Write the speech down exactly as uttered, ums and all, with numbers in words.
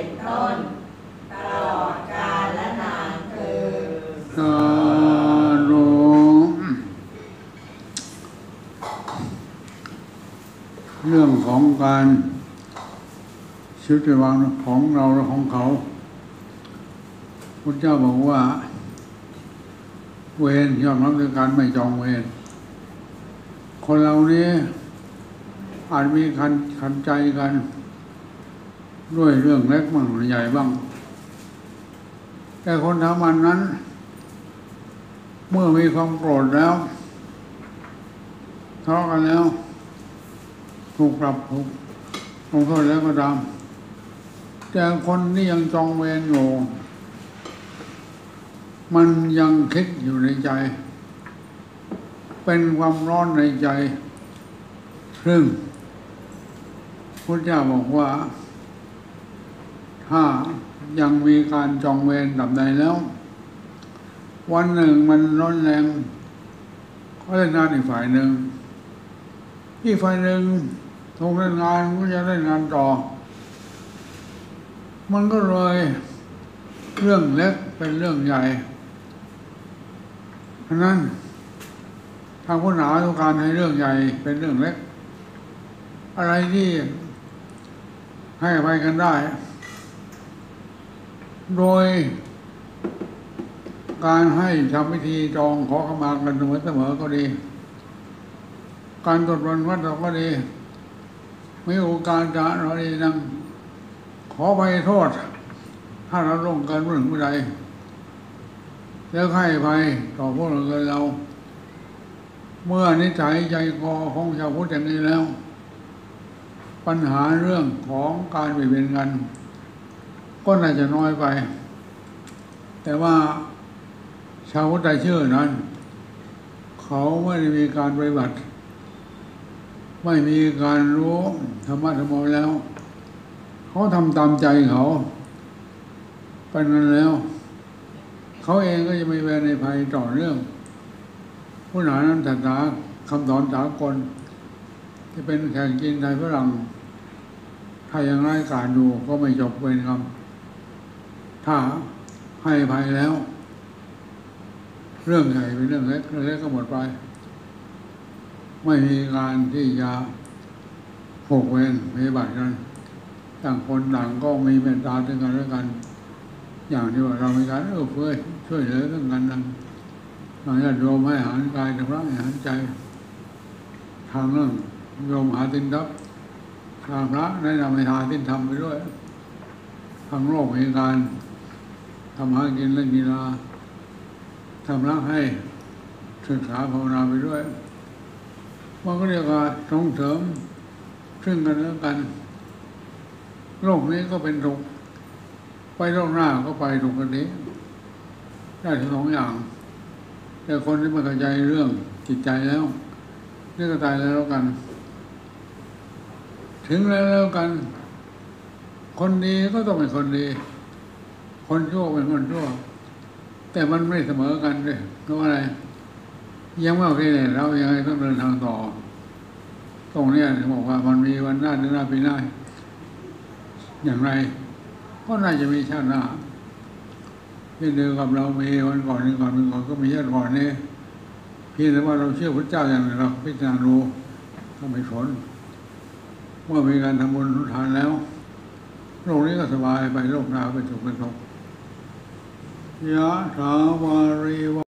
เป็นต้นตลอดกาลและนานเทอญสาธุเรื่องของการชีวิตประจำวันของเราและของเขาพุทธเจ้าบอกว่าเวรยอมรับด้วยการไม่จองเวรคนเรานี้อาจมีขันขันใจกันด้วยเรื่องเล็กบ้างใหญ่บ้างแต่คนทำมันนั้นเมื่อมีความโกรธแล้วทะเลาะกันแล้วถูกปรับถูกลงโทษแล้วก็ตามแต่คนที่ยังจองเวรอยู่มันยังคิดอยู่ในใจเป็นความร้อนในใจซึ่งพุทธเจ้าบอกว่าถ้ายังมีการจองเวรดับใดแล้ววันหนึ่งมันร้อนแรงก็เล่นงานอีกฝ่ายหนึ่งอีกฝ่ายหนึ่งถูกเล่นงานก็จะเล่นงานต่อมันก็เลยเรื่องเล็กเป็นเรื่องใหญ่เพราะนั้นทางพุทธศาสนาต้องการให้เรื่องใหญ่เป็นเรื่องเล็กอะไรที่ให้อภัยกันได้โดยการให้ทำพิธีจองขอขมากันเสมอเสมอก็ดีการตรวจวันวัดเราก็ดีไม่โอกาสจะเราดีนั่งขอไปโทษถ้าเราลงเกินเรื่องผู้ใดแล้วให้ไปต่อพวกเราเกินเราเมื่อนิสัยใจคอของชาวพุทธอย่างนี้แล้วปัญหาเรื่องของการเบียดเบียนกันก็น่าจะน้อยไปแต่ว่าชาวพุทธใจเชื่อนั้นเขาไม่ได้มีการปฏิบัติไม่มีการรู้ธรรมะธรรมะแล้วเขาทำตามใจเขาเป็นนั้นแล้วเขาเองก็จะมีเวรในภัยต่อเรื่องผู้หนานั้นศาสนาคำสอนสากลที่เป็นแข่งกินไทยฝรั่งถ้ายังไร้การดูก็ไม่จบเวรกรรมถ้าให้ภัยแล้วเรื่องใหญ่เป็นเรื่องเล็กเรื่องเล็กก็หมดไปไม่มีการที่จะผูกเวรปฏิบัติกันต่างคนต่างก็มีเมตตาถึงกันและกันอย่างที่ว่าเรามีการเอื้อเฟื้อช่วยเหลือเรื่องกันนั้นเราจะโยมให้อาหารกายแต่พระให้อาหารใจทางเรื่องโยมหาตินทัพทางพระได้นำไปทานที่ทำไปด้วยทางโลกมีการทำหากินเล่นกีฬาทำรักให้ศึกษาภาวนาไปด้วยมันก็เรียกว่าส่งเสริมซึ่งกันและกันโลกนี้ก็เป็นทุกข์ไปโลกหน้าก็ไปทุกข์กันนี้ได้ทั้งสองอย่างแต่คนที่ไม่เข้าใจเรื่องจิตใจแล้วนี่ก็ตายแล้วกันถึงแล้วแล้วกันคนดีก็ต้องเป็นคนดีคนชั่วเป็นคนชั่วแต่มันไม่เสมอกันเลยเพราะอะไรยังไม่โอเคเลยเรายังไงต้องเดินทางต่อตรงนี้ถึงบอกว่ามันมีวันหน้าเดือนหน้าปีหน้าอย่างไรก็น่าจะมีชาติหน้าที่เดียวกับเรามีวันก่อนนี้ก่อนเป็นก่อนก็มีชาติก่อนนี้เพียงแต่ว่าเราเชื่อพระเจ้าอย่างไรเราพิจารณารู้ก็ไม่สนเมื่อมีการทำบุญทุทานแล้วโลกนี้ก็สบายไปโลกหน้าเป็นสุขเป็นทุกข์ยะถาวาริว